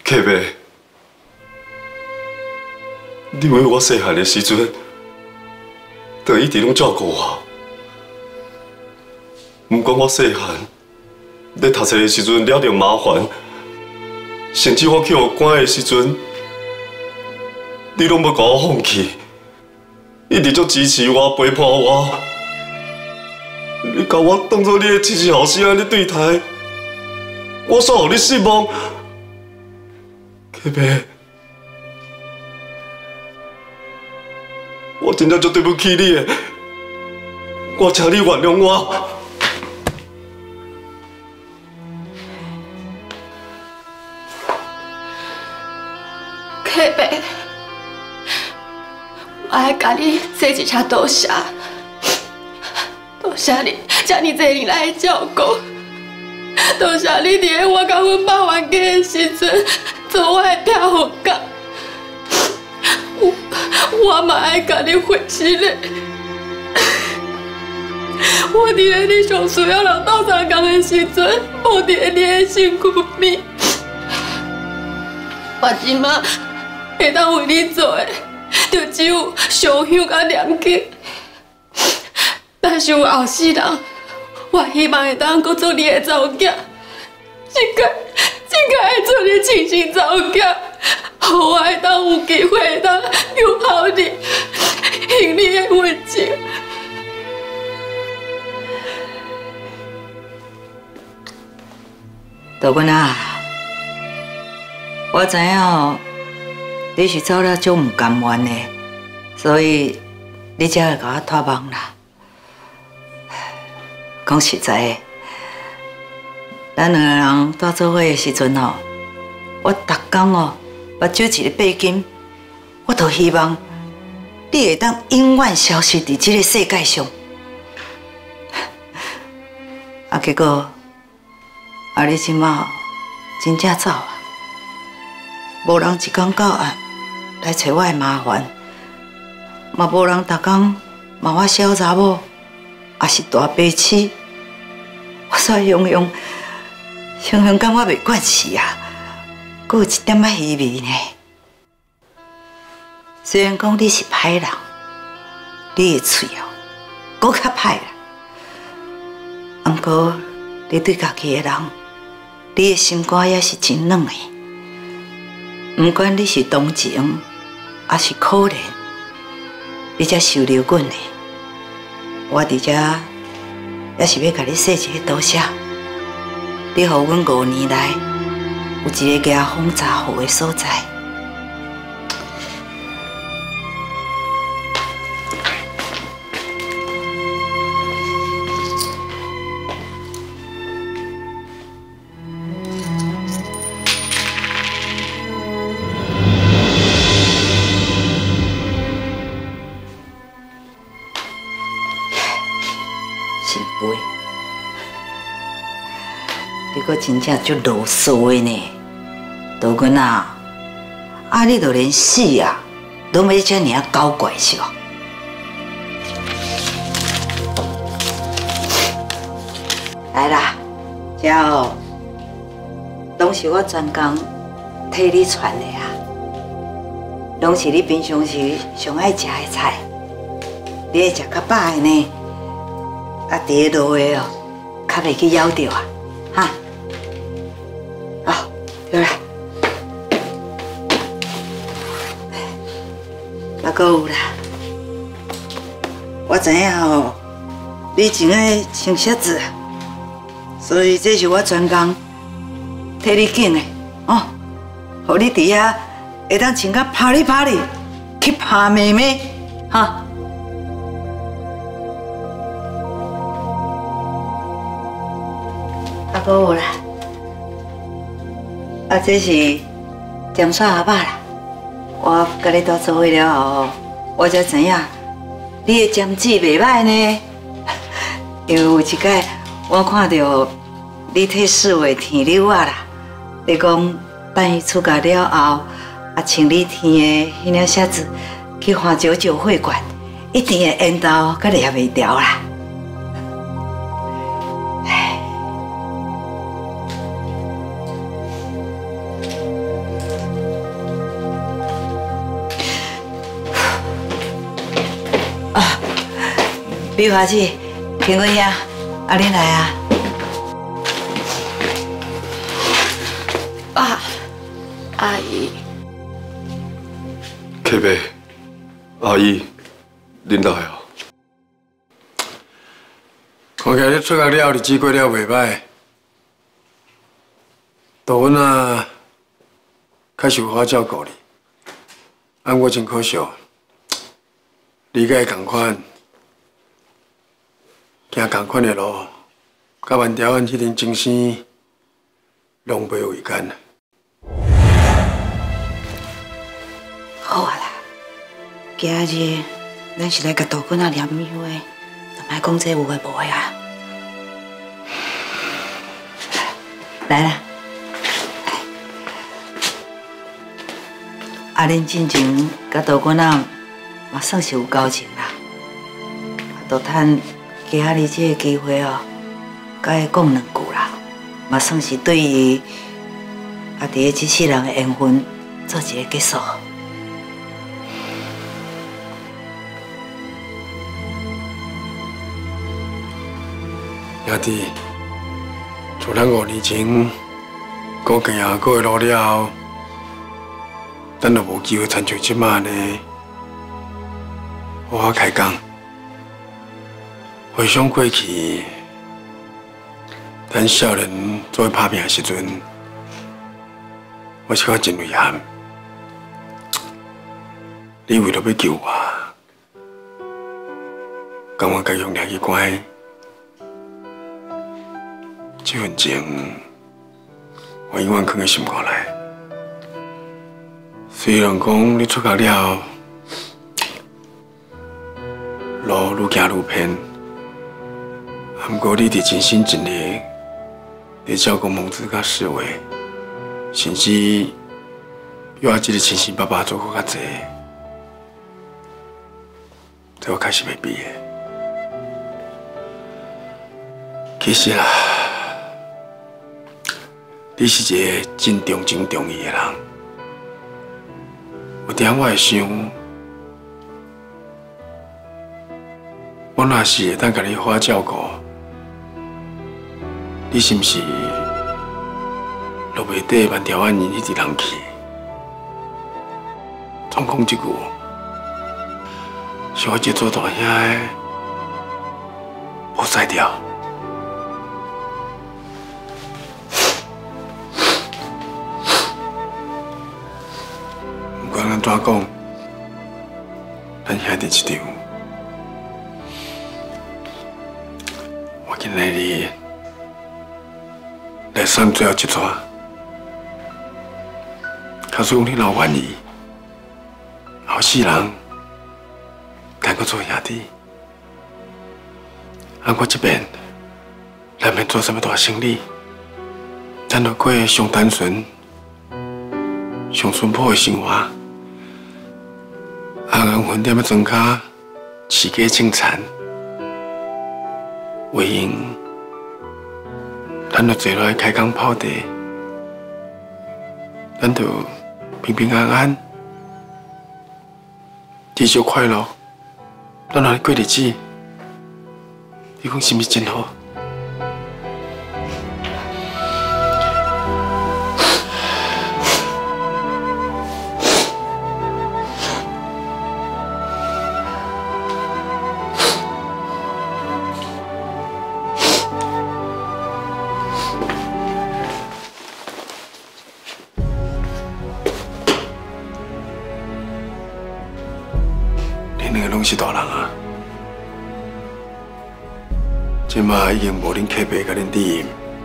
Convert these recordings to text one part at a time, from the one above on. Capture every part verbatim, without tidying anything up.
客妹，你为我细汉的时阵，就一直拢照顾我。不管我细汉在读册的时阵了着麻烦，甚至我去学馆的时阵，你拢要甲我放弃，一直足支持我、陪伴我。你把我当作你的亲生后生安尼对待，我煞互你失望。客妹，我真正足对不起你的，我请你原谅我。 客妹，我爱甲你说一声多谢，多谢你这么多年来的照顾，多谢你伫我甲阮爸冤家的时阵做我的避风港，我我嘛爱甲你回信的。我伫咧你上需要人斗相共的时阵，无伫咧你的身躯边，我即马。 会当为你做的，就只有烧香甲念经。但是有后世人，我希望会当搁做你的查某囝，真个真个爱做你亲生查某囝，互我会当有机会会当拥抱你，享你的温情。 大君啊，我知影哦。 你是走了足唔甘愿的，所以你才会甲我托梦啦。讲实在的，咱两个人在做伙的时阵哦，我逐工哦目睭一个八斤，我都希望你会当永远消失伫这个世界上。啊，结果啊，你即马真正走啊，无人一天到晚。 来找我的麻烦，嘛无人逐工骂我小查某，也是大白痴。我煞样样，常常感觉袂惯势啊，阁有一点仔虚伪呢。虽然讲你是歹人，你的嘴哦，阁较歹啦。毋过你对家己的人，你的心肝也是真软的。毋管你是同情。 也是可怜，你才受留阮的。我伫遮也是要甲你说一个多谢，你予阮五年来有一个家风查好的所在。我真正足啰嗦的呢，大君啊，啊你都连死啊，都要遮尔啊搞怪是吧？来啦，这哦，拢是我专工替你传的啊，拢是你平常时上爱食的菜，你会食较饱的呢，啊，伫个落下哦，较袂去咬着啊，哈。 对啦，啊，阁有啦，我知影哦，你真爱穿鞋子，所以这是我专工替你拣的哦，互你伫遐会当穿甲啪哩啪哩，去拍妹妹，哈。啊，阁有啦。 啊，这是尖沙阿爸啦！我甲你搭做伙了后，我才知影你的尖子袂歹呢。因为有一摆我看到你替四位天柳啊啦，你讲等伊出嫁了后，啊穿你天的迄领鞋子去花九九会馆，一定会缘投甲掠袂牢啦。 美华姐，平贵兄，阿恁来啊！ 爸，阿姨， 客伯，阿姨，恁来啊！ 看起来你出国了，日子过了袂歹。大文啊，较受我照顾你，按我真可惜，你甲伊同款，行同款的路，甲万条安这阵情生，拢袂为艰。 好啊啦，今日咱是来甲大君仔念庙的，就莫讲这有诶无诶啊。来啦。 啊，恁进前甲大官仔嘛算是有交情啦，都趁今仔日这个机会哦，甲伊讲两句啦，嘛算是对伊啊，伫个这世人的缘分做一个结束。 兄弟，从咱五年前过行啊过的路了后。 咱就无机会参像即马呢，好好开讲。回想过去，咱少年做伙打拼的时阵，我是感真遗憾。你为了要救我，甘愿甲用掠去关，这份情，我永远藏在心肝内。 虽然讲你出国了，路愈行愈偏，不过你伫尽心尽力伫照顾孟子甲世伟，甚至约我这个亲生爸爸做搁较济，这我开始袂比的。其实啦，你是一个真重情重义的人。 有点我会想，我若是会当甲你好好照顾，你是毋是落袂底万条安因迄个人去？总讲一句，是我这做大兄的无赛掉。 咱怎讲？咱兄弟一场，我今日来送最后一撮。假使讲你若愿意，后世人咱搁做兄弟，啊，我这边咱免做什么大生意，咱就过上单纯、上淳朴的生活。 安安分点的庄脚，饲鸡种田，为因，咱就坐落来开工泡茶，咱就平平安安，继续快乐，咱来过日子，你讲是毋是真好？ 拢是大人啊！即马已经无恁客伯甲恁弟，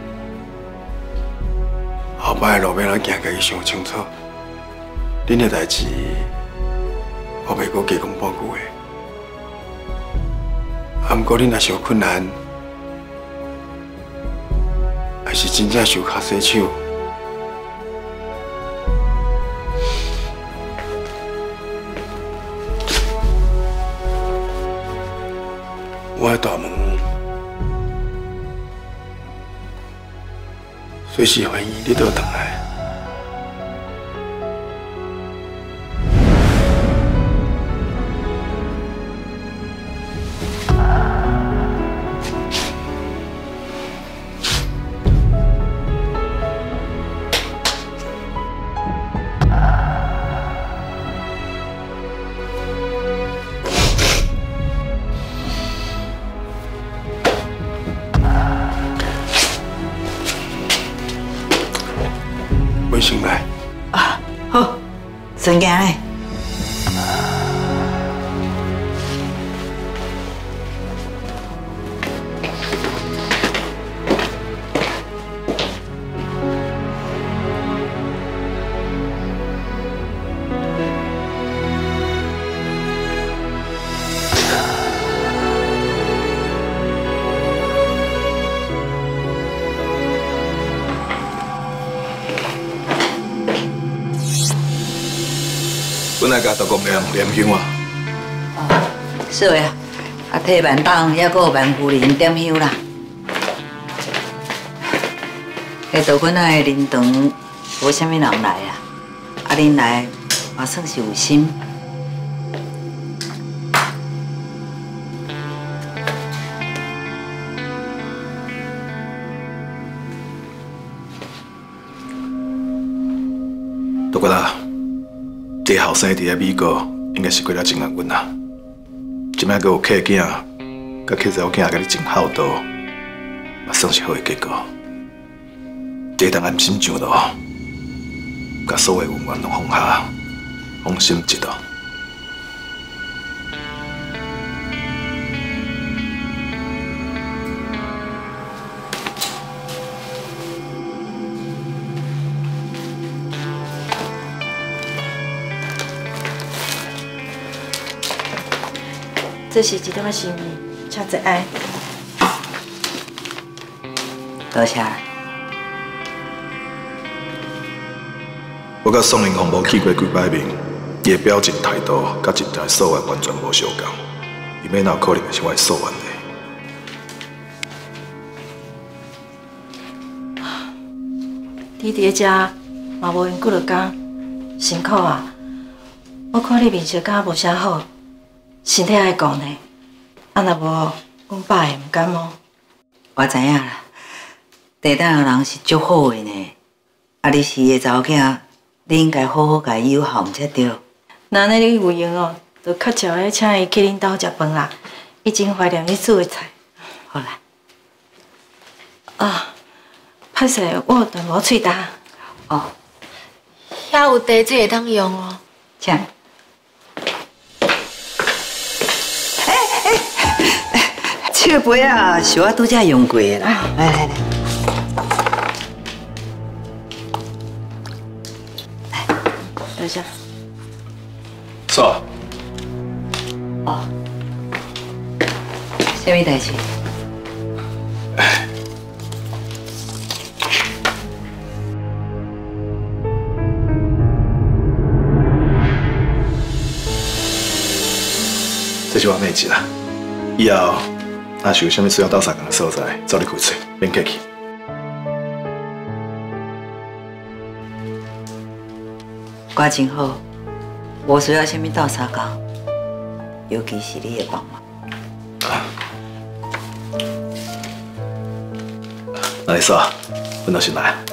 后摆的路要怎行，家己想清楚。恁的代志，我袂阁加讲半句话。啊，毋过恁若是有困难，还是真正受卡洗手。 我的大门随时欢迎你倒转来。 先来。 啊，好，孙行嘞。 本来甲大公庙念香啊。 哦，是的，啊，替万党还阁有万夫人点香啦。下道阮仔的灵堂无啥物人来啊，啊，恁来也算是有心。 大哥啦。 这后生伫咧美国，应该是过了真安稳啦。即摆阁有客囝，甲客查某囝甲你真孝道，也算是好的结果。这当安心上路，甲所有恩怨拢放下，放心一路。 这是一点仔心意，请节哀。 多谢。 我甲宋明宏无去过几摆面，伊的表情态度甲真正素颜完全无相共，伊免哪有可能会是我的素颜呢？ 你伫咧遮嘛无用几落工，辛苦啊！我看你面色敢无啥好。 身体爱顾呢，啊若无，阮爸会毋甘吗？ 我知影啦，地等的人是足好的呢。啊，你是伊的查某囝，你应该好好甲伊友好才对。 那安尼你有闲哦，就较早的请伊去恁兜食饭啦。伊真怀念你煮的菜。 好啦。 啊，歹势，我有淡薄喙焦。 哦， 遐有茶子会当用哦。 请。 这杯啊，是我拄才用过的啦。来来来， 来，多谢。 是啊。 哦，什么代志？ 这是我妹子啦，以后。 若是有啥物需要斗相共的所在，找你开嘴，免客气。 我真好，无需要啥物斗相共，尤其是你的帮忙。 啊，那你说，阮就先来。